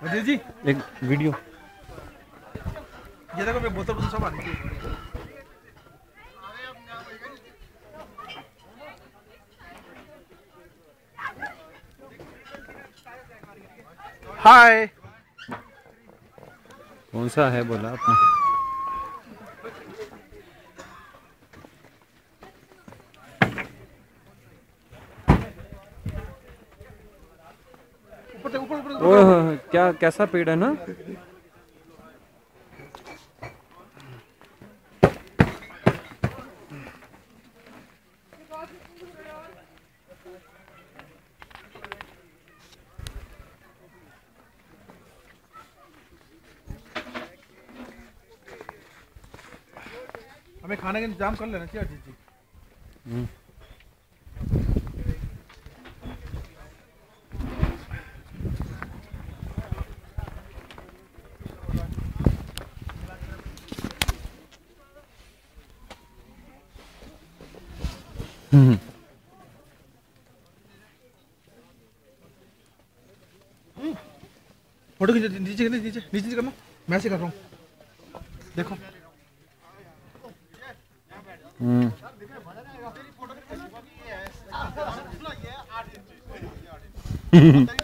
अजय जी एक वीडियो। ये देखो मैं बोतल बोतल सब आनी चाहिए। हाय कौन सा है बोला आपने? ऊपर ऊपर ऊपर। ओह क्या कैसा पेड़ है ना। हमें खाने का इंतजाम कर लेना चाहिए अजीत जी। फोटो खींच नीचे नीचे नीचे करना। मैं ऐसे कर रहा हूँ देखो। हम्म